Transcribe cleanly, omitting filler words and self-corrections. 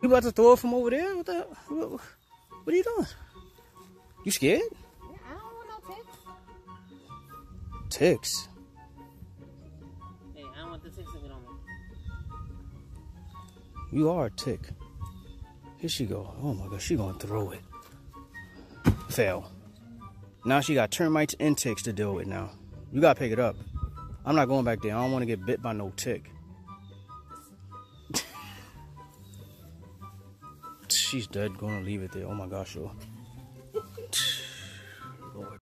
You about to throw it from over there? What are you doing? You scared? Yeah, I don't want no ticks. Ticks? Hey, I don't want the ticks to get on me. You are a tick. Here she go. Oh my God, she gonna throw it. Fail. Now she got termites and ticks to deal with now. You gotta pick it up. I'm not going back there. I don't want to get bit by no tick. She's dead. Gonna leave it there. Oh my gosh, yo.